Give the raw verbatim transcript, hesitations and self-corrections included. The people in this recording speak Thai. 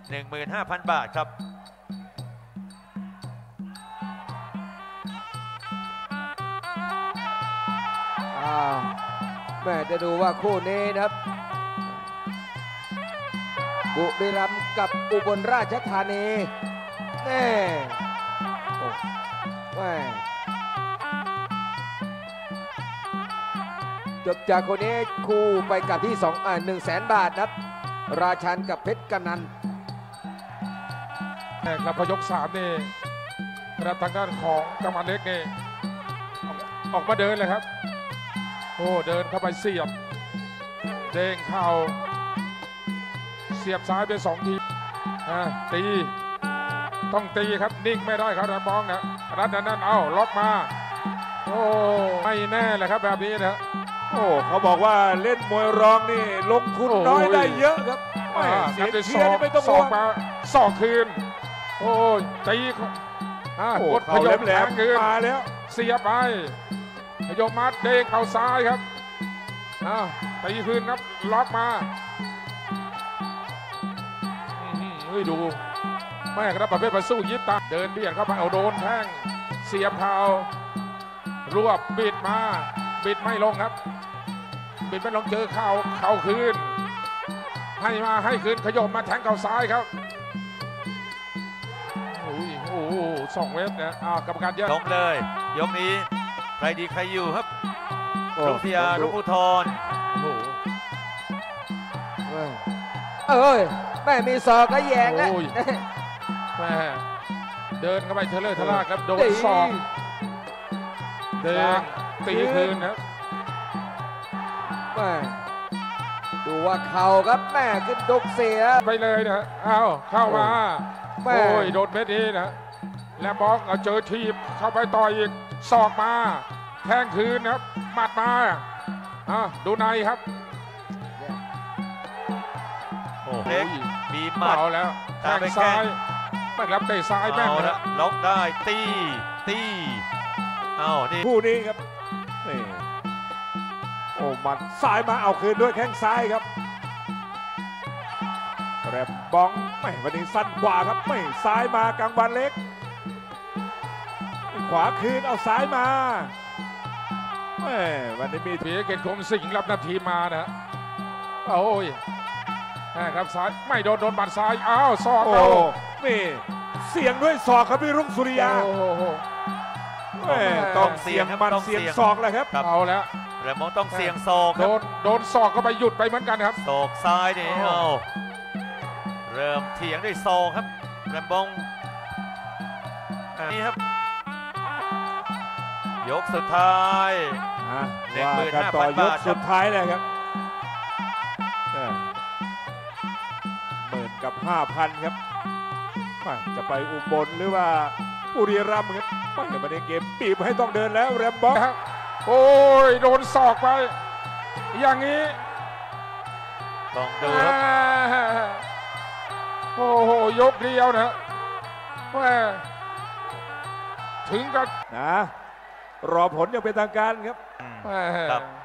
หนึ่งหมื่นห้าพัน บาทครับอ้าวแม่จะดูว่าคู่นี้นะครับบุรีรัมย์กับอุบลราชธานีแน่โอ้แม่จบจากคนนี้คู่ไปกับที่สองอ่าหนึ่งแสนบาทครับราชันกับเพชรกนันแต่กระพยกสามนี่รับทางด้านของกำมันเล็กนี่ออกมาเดินเลยครับโอ้เดินเข้าไปเสียบเด้งเข่าเสียบซ้ายไปสองทีตีต้องตีครับนิ่งไม่ได้ครับระบองนะรัดนั้นเอาล็อกมาโอ้ไม่แน่เลยครับแบบนี้นะโอ้เขาบอกว่าเล่นมวยรองนี่ลงทุนน้อยได้เยอะครับเสียเชียร์ไม่ต้องสอกมาสอกคืนโอ้ตีกดพยมแหลมคืนมาแล้วเสียบไปพยมมัดเด้งเข่าซ้ายครับตีคืนครับล็อกมาเฮ้ยดูแม่ครับประเภทมาสู้ยิบตาเดินเบี่ยงเข้าไปเอาโดนแท่งเสียบเข่ารวบบิดมาบิดไม่ลงครับบิดไม่ลงเจอเข่าเข่าคืนให้มาให้คืนขยมมาแทงเข่าซ้ายครับโอ้ยโอ้โหสองเว็บเนี่ยอ้าวกรรมการเยอะลงเลยยกนี้ใครดีใครอยู่ครับรุ่งเทียรุ่งอุทรโอ้โหเอ้ยแม่มีศอกและแยงแล้วแม่เดินเข้าไปเทเลอร์ทลาครับโดนศอกเดินตีคืนครับแม่ดูว่าเข่าครับแม่ขึ้นดกเสียไปเลยนะอ้าวเข้ามาโอ้ยโดนเม็ดนี้นะแล้วบล็อกเอาเจอทีบเข้าไปต่อยอีกศอกมาแทงคืนครับหมัดมาอ่ะดูในครับโอ้เล็กมีหมัดแล้วแทงซ้ายไม่รับเตะซ้ายแม่นนะล็อกได้ตีตีเอ้านี่คู่นี้ครับนี่โอ้หมัดซ้ายมาเอาคืนด้วยแข้งซ้ายครับแรมบองไม่วันนี้สั้นกว่าครับไม่ซ้ายมากลางวันเล็กขวาคืนเอาซ้ายมาแม่วันนี้มีเพียเกตคมสิงห์รับนาทีมานะโอ้ยครับซ้ายไม่โดนโดนบัดซ้ายอ้าวศอกเอานี่เสียงด้วยศอกครับพี่รุ่งสุริยาแม่ต้องเสียงมันเสียงศอกเลยครับเอาแล้วแรมบองต้องเสียงศอกโดนโดนศอกก็ไปหยุดไปเหมือนกันครับศอกซ้ายนี่เอาเริ่มเถียงด้วยศอกครับแรมบองนี่ครับยกสุดท้ายหนึ่งหมื่นห้าพันบาทสุดท้ายเลยครับหมื่นกับห้าพันครับจะไปอุบลหรือว่าบุรีรัมย์ครับไม่มาในเกมปีบให้ต้องเดินแล้วแรมบองโอ้ยโดนศอกไปอย่างนี้ต้องดูครับโอ้โหยกเดียวนะแม่ถึงกันนะรอผลอย่างเป็นทางการครับ